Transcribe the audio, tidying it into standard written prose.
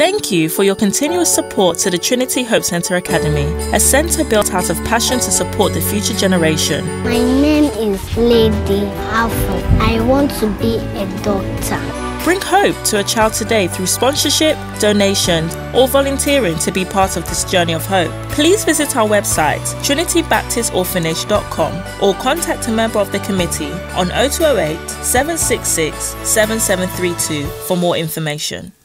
Thank you for your continuous support to the Trinity Hope Center Academy, a center built out of passion to support the future generation. My name is Lady Alfred. I want to be a doctor. Bring hope to a child today through sponsorship, donations, or volunteering to be part of this journey of hope. Please visit our website, trinitybaptistorphanage.com, or contact a member of the committee on 0208 766 7732 for more information.